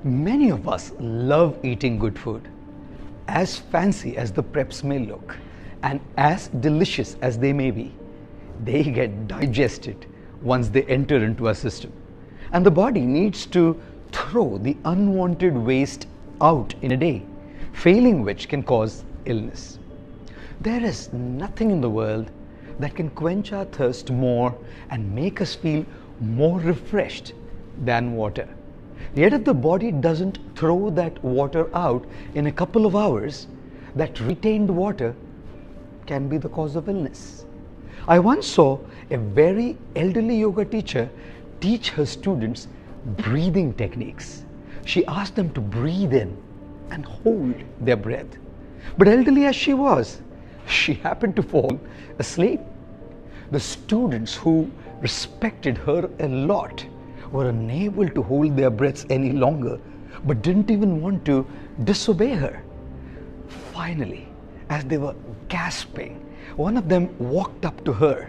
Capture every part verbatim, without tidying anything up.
Many of us love eating good food. As fancy as the preps may look and as delicious as they may be, they get digested once they enter into our system. And the body needs to throw the unwanted waste out in a day, failing which can cause illness. There is nothing in the world that can quench our thirst more and make us feel more refreshed than water. Yet if the body doesn't throw that water out in a couple of hours, that retained water can be the cause of illness. I once saw a very elderly yoga teacher teach her students breathing techniques. She asked them to breathe in and hold their breath. But elderly as she was, she happened to fall asleep. The students who respected her a lot were unable to hold their breaths any longer, but didn't even want to disobey her. Finally, as they were gasping, one of them walked up to her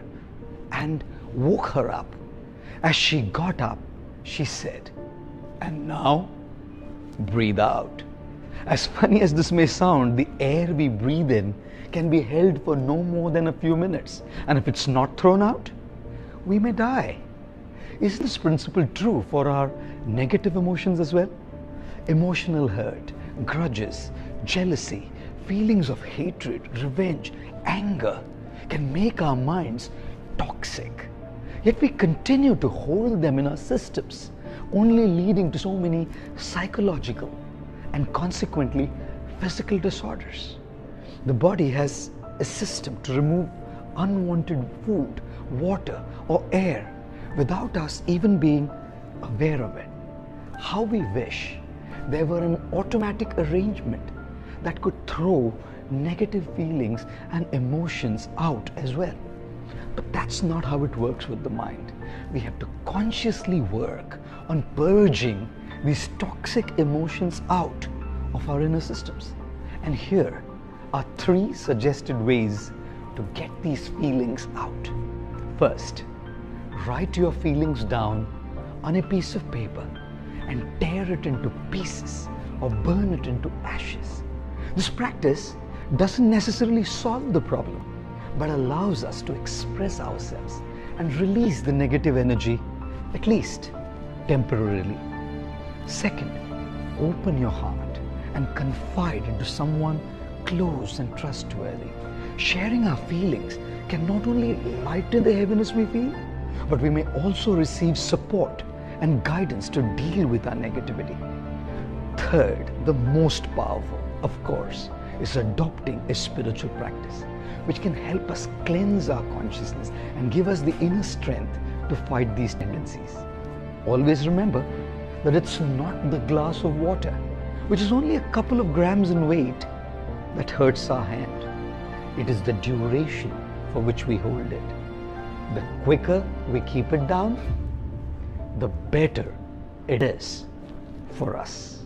and woke her up. As she got up, she said, "And now, breathe out." As funny as this may sound, the air we breathe in can be held for no more than a few minutes. And if it's not thrown out, we may die. Is this principle true for our negative emotions as well? Emotional hurt, grudges, jealousy, feelings of hatred, revenge, anger can make our minds toxic. Yet we continue to hold them in our systems, only leading to so many psychological and consequently physical disorders. The body has a system to remove unwanted food, water, or air without us even being aware of it. How we wish there were an automatic arrangement that could throw negative feelings and emotions out as well. But that's not how it works with the mind. We have to consciously work on purging these toxic emotions out of our inner systems. And here are three suggested ways to get these feelings out. First, write your feelings down on a piece of paper and tear it into pieces or burn it into ashes. This practice doesn't necessarily solve the problem, but allows us to express ourselves and release the negative energy, at least temporarily. Second, open your heart and confide into someone close and trustworthy. Sharing our feelings can not only lighten the heaviness we feel, but we may also receive support and guidance to deal with our negativity. Third, the most powerful, of course, is adopting a spiritual practice, which can help us cleanse our consciousness and give us the inner strength to fight these tendencies. Always remember that it's not the glass of water, which is only a couple of grams in weight, that hurts our hand. It is the duration for which we hold it. The quicker we keep it down, the better it is for us.